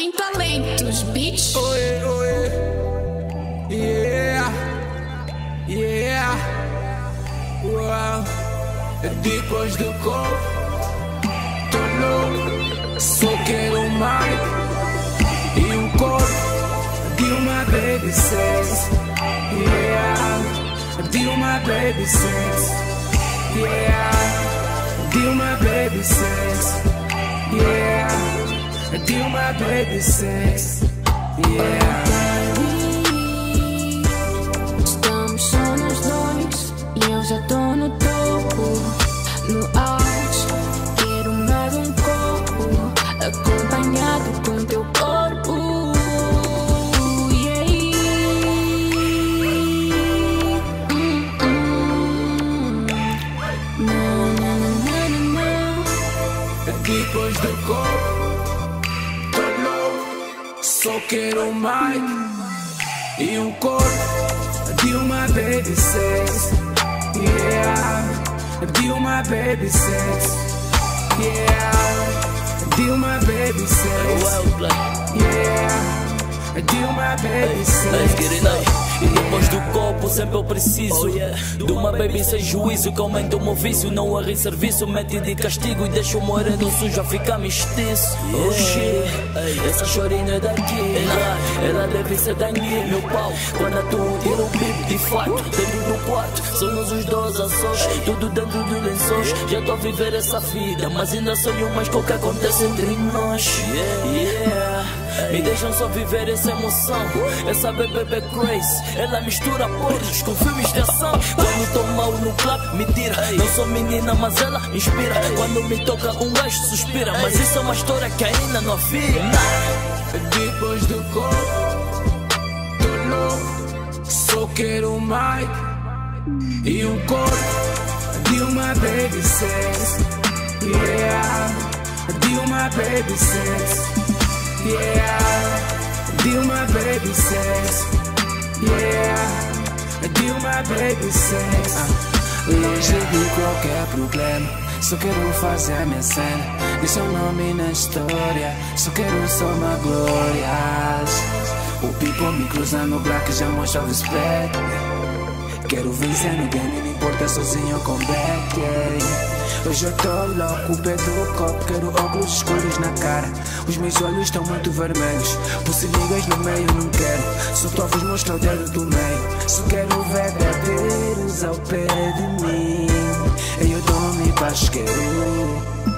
Sem talentos, bitch. Oê, oê. Yeah. Yeah. Uau. Depois do copo, tô louco. Só quero mais. E um corpo de uma baby sex. Yeah. De uma baby sex. Yeah. De uma baby sex. Yeah. De uma baby sex. Yeah. Estamos só nós dois e eu já tô no topo, no auge. Quero mais um copo, acompanhado com teu corpo. Yeah. Na, na, na, na, na. Depois do copo, tô louco. Só quero mais. E um corpo de uma baby sex. Yeah. De uma baby sex. Yeah. De uma baby sex. Yeah. De uma baby sex. Let's get it up. E depois do copo sempre eu preciso de uma baby sem juízo que aumenta o meu vício. Não arrei serviço, mete de castigo e deixa o moreno sujo a ficar mestiço. Oh shit, essa chorinha é daqui. Ela deve ser daqui, meu pau. Quando atuo tiro o bip de fato dentro do quarto, somos os dois a sós, tudo dentro de lençóis. Já tô a viver essa vida, mas ainda sonho mais com o que acontece entre nós. Yeah, me deixam só viver essa emoção. Essa bebê crazy, ela mistura pornos com filmes de ação. Quando tô mal no club, me tira. Não sou menina, mas ela inspira. Quando me toca um gajo, suspira. Mas isso é uma história que ainda não afina. Depois do copo, tô louco. Só quero mais. E um corpo de uma baby sex. Yeah. De uma baby sex. Yeah. De uma baby sex. Yeah. De uma baby sex. Longe de qualquer problema, só quero fazer a minha cena. E seu nome na história, só quero somar glórias. O people me cruza no black já mostra o respeito. Quero vencer no game, não importa sozinho com back, yeah. Hoje eu tô louco, o pé do copo. Quero óculos escuros na cara. Os meus olhos estão muito vermelhos. Possíveis no meio não quero. Só tua voz mostra o dedo do meio. Só quero verdadeiros ao pé de mim. Eu dou-me basqueiro.